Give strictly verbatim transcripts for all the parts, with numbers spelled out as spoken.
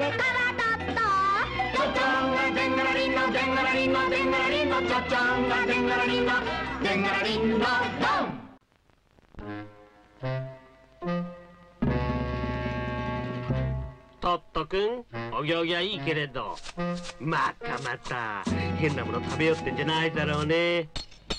トット君、お行儀はいいけれど、またまた変なもの食べようってんじゃないだろうね。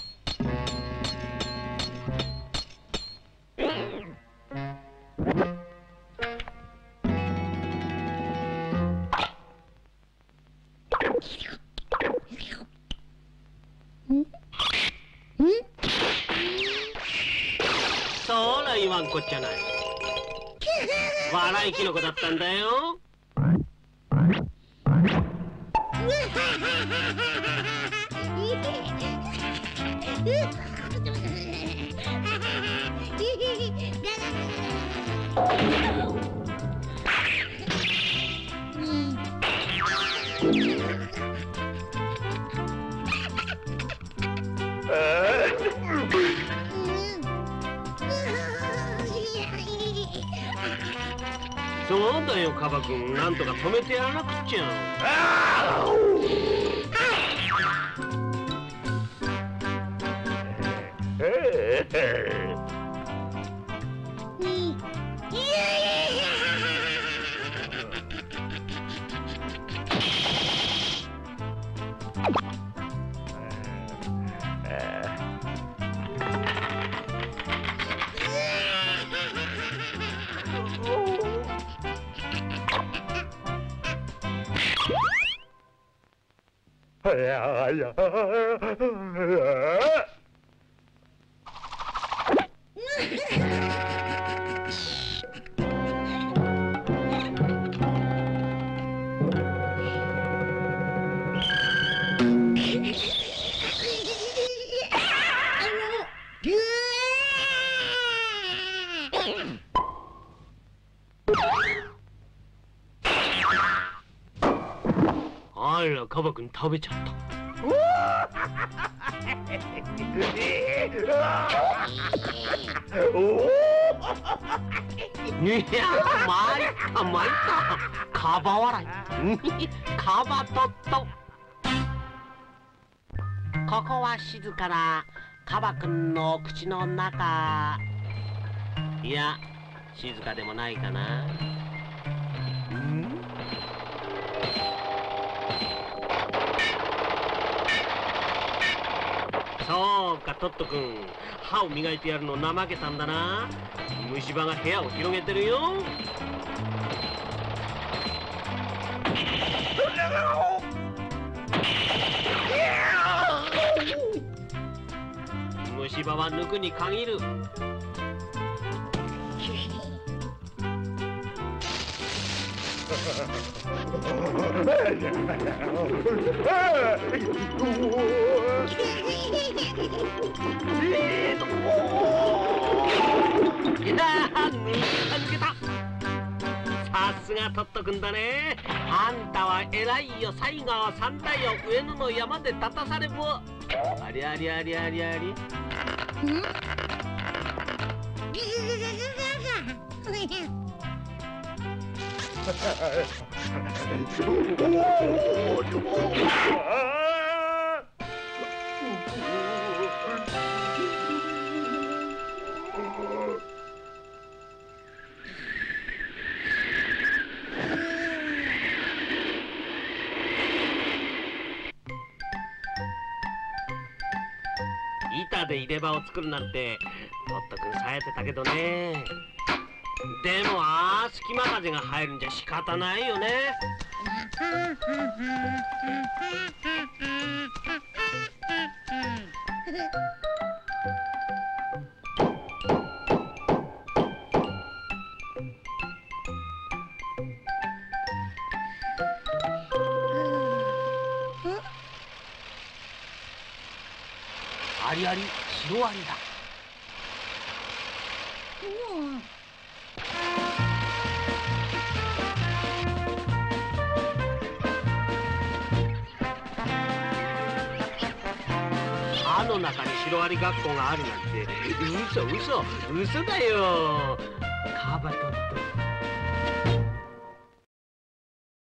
そら言わんこっちゃない。笑いキノコだったんだよ。そうだよ、カバ君、なんとか止めてやらなくっちゃ。あら、カバ君食べちゃった。いや、参った参った、カバ笑い。カバトット。ここは静かなカバ君のお口の中。いや、静かでもないかな。ん？そうか、トット君、歯を磨いてやるの怠けたんだな。虫歯が部屋を広げてるよ。虫歯は抜くに限る。抜けた。さすがトット君だね。あんたは偉いよ。西川三大を上野の山で立たされぼ。ありゃりありありあり。板で入れ歯を作るなんてトット君さえてたけどね。でもああ隙間風が入るんじゃ仕方ないよね。ありあり、シロアリだ。歯の中にシロアリ学校があるなんて嘘嘘嘘だよ。